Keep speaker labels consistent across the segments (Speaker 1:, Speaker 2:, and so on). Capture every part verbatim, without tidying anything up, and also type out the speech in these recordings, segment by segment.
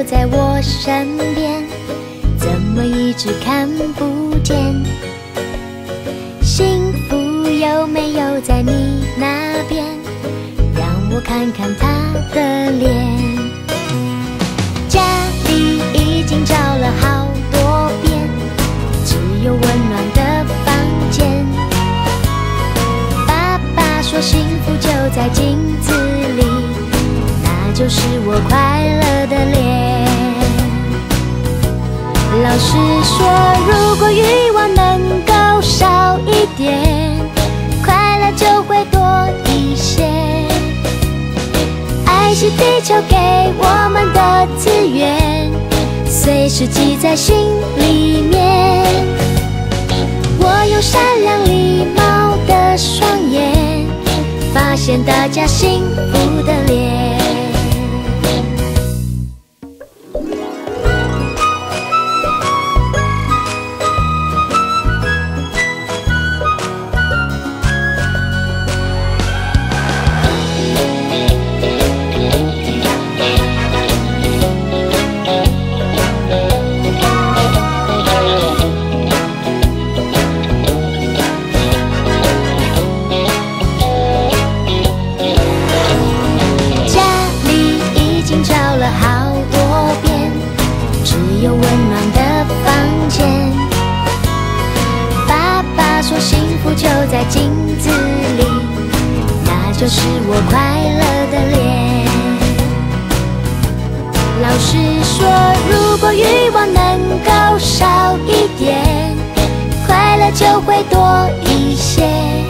Speaker 1: 就在我身边，怎么一直看不见？幸福有没有在你那边？让我看看他的脸。家里已经找了好多遍，只有温暖的房间。爸爸说幸福就在镜子里，那就是我快乐的脸。老师说，如果欲望能够少一点，快乐就会多一些。爱是地球给我们的资源，随时记在心里面。我用善良礼貌的双眼，发现大家幸福的脸。就是我快乐的脸。老师说，如果欲望能够少一点，快乐就会多一些。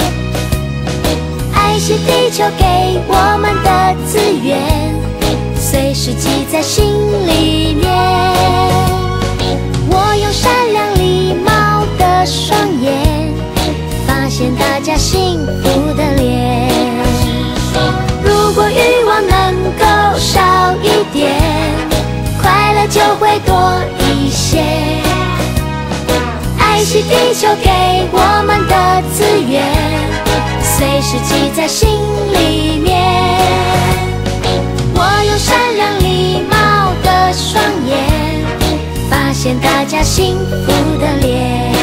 Speaker 1: 爱是地球给我们的资源，随时记在心里面。我用善良礼貌的双眼，发现大家幸福的脸。如果欲望能够少一点，快乐就会多一些。爱是地球给我们的资源，随时记在心里面。我用善良礼貌的双眼，发现大家幸福的脸。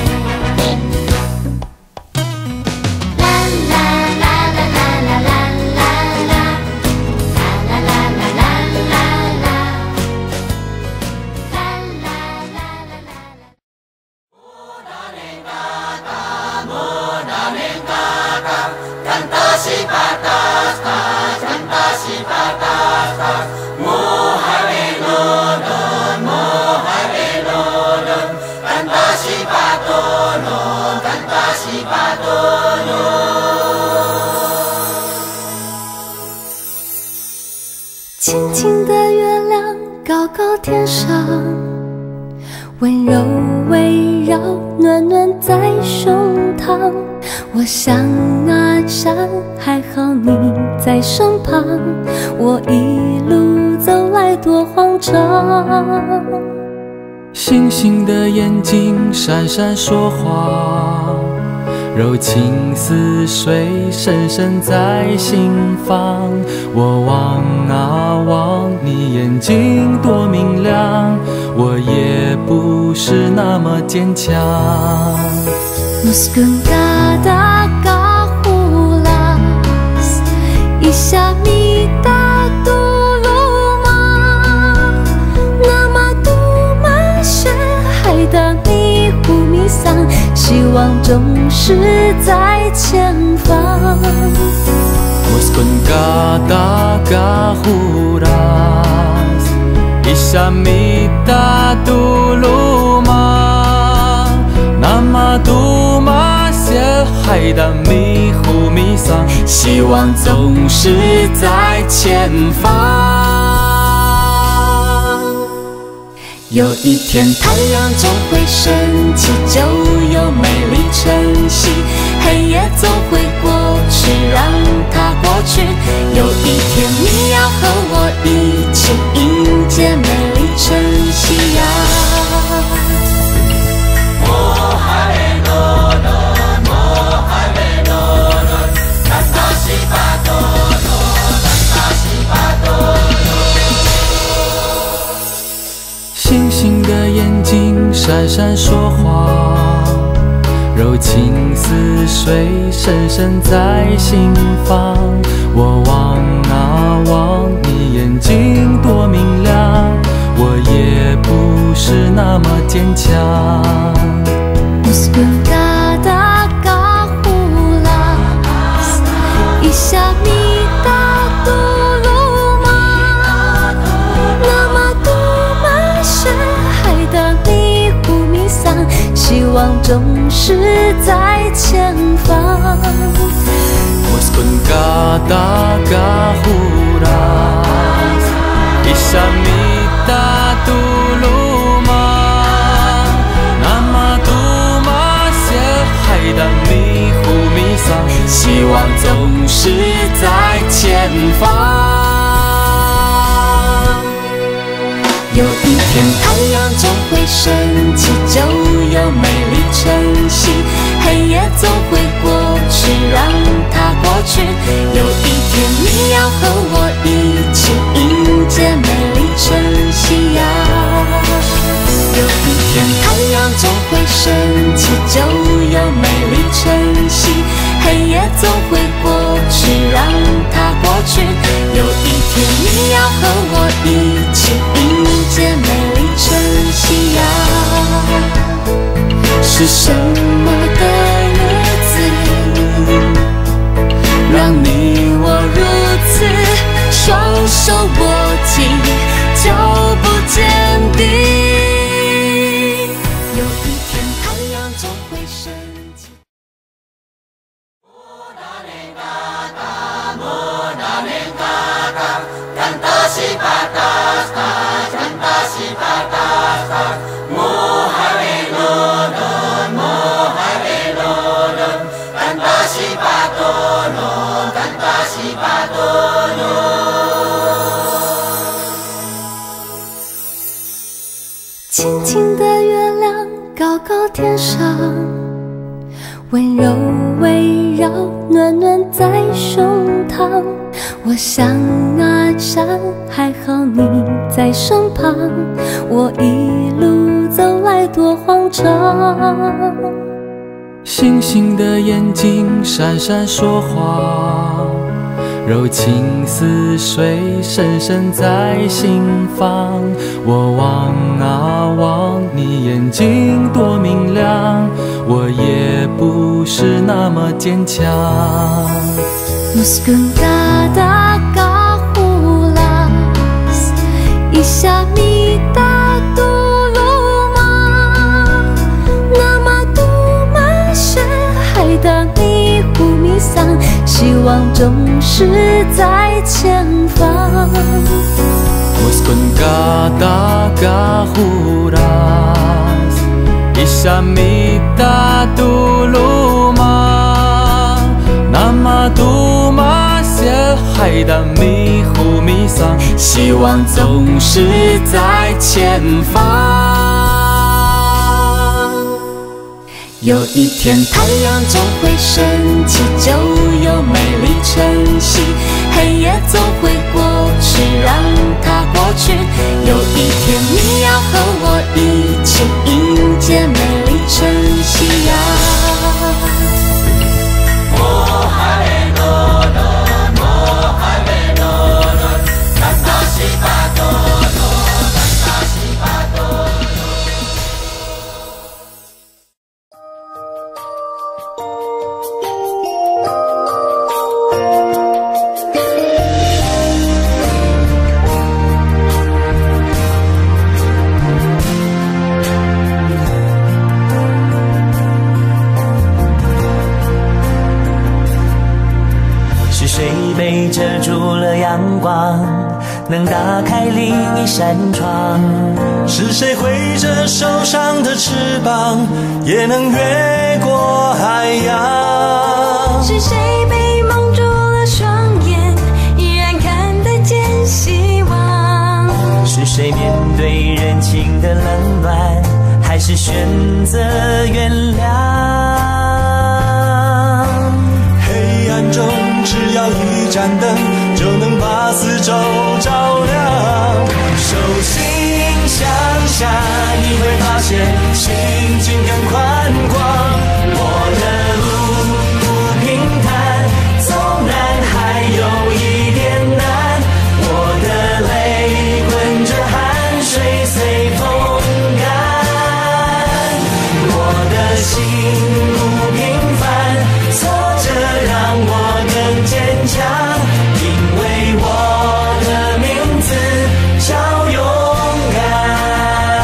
Speaker 2: 轻轻的月亮高高天上，温柔围绕，暖暖在胸膛。我想啊想，还好你在身旁，我一路走来多慌张。
Speaker 3: 星星的眼睛闪闪说话，柔情似水，深深在心房。我望啊望，你眼睛多明亮，我也不是那么坚强。
Speaker 2: Meskipun kata kahulas, isa mita tuluma, nama tumasya还的迷糊迷丧，希望总是在前方。
Speaker 3: Meskipun kata kahulas, isa mita tuluma, nama tumasya还的迷糊迷丧，希望总是在前方。有一天太阳总会升起，就有美丽晨曦，黑夜总会过去，让它过去。有一天你要和我一起迎接美丽晨曦呀。 闪闪说话，柔情似水，深深在心房。我望啊望，你眼睛多明亮，我也不是那么坚强。
Speaker 2: 希望总是在前方。
Speaker 3: Muskun kata kahuras Isa mita tuluma Nama tumasya Haidan mi humisa 希望总是在前方。
Speaker 2: 有一天太阳总会升起，就有美丽晨曦，黑夜总会过去，让它过去。有一天你要和我一起迎接美丽晨曦呀。有一天太阳总会升起，就有美丽晨曦，黑夜总会过去，让它过去。有一天你要和我一起迎接美丽晨曦呀。是什么的日子，让你我如此双手握紧，脚步坚定。有一天太阳总会升起。轻轻的月亮高高天上，温柔围绕，暖暖在胸膛。我想啊想，还好你在身旁，我一路走来多慌张。
Speaker 3: 星星的眼睛闪闪说话，柔情似水，深深在心房。我望啊望，你眼睛多明亮，我也不是那么坚强。
Speaker 2: Muskun kata kahulas Isa mita tuluma Nama tumasya Haidan mi humisang 希望总是在前方。
Speaker 3: Muskun kata kahuras Isa mita tuluma Nama tumasya Haidan mi humisang 希望总是在前方。
Speaker 2: 有一天太阳总会升起，就有美丽晨曦，黑夜总会过去，让它过去。有一天你要和我一起迎接美丽晨曦呀。
Speaker 4: 遮住了阳光，能打开另一扇窗。是谁挥着受伤的翅膀，也能越过海洋？
Speaker 2: 是谁被蒙住了双眼，依然看得见希望？
Speaker 4: 是谁面对人情的冷暖，还是选择原谅？黑暗中只要一盏灯，就能把四周照亮。手心向下，你会发现心境更宽广。我的路不平坦，纵然还有一点难，我的泪滚着汗水随风干。我的心不平凡，挫折让我更坚强，因为我的名字叫勇敢。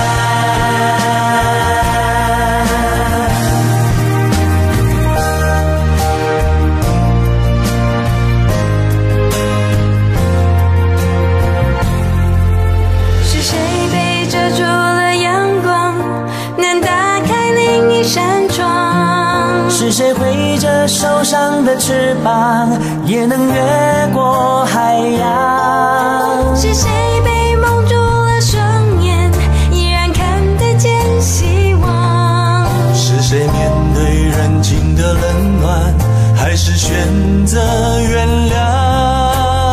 Speaker 2: 是谁被遮住了阳光，能打开另一扇窗？
Speaker 4: 是谁挥着受伤的翅膀，也能越过海洋？
Speaker 2: 是谁被蒙住了双眼，依然看得见希望？
Speaker 4: 是谁面对人情的冷暖，还是选择原谅？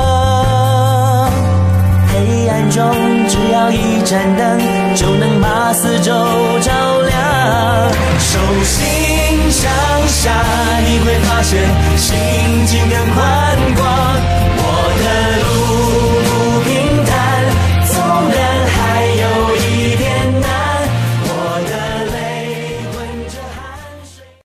Speaker 4: 黑暗中只要一盏灯，就能把四周照亮。手心向下，你会发现心境更宽广。我的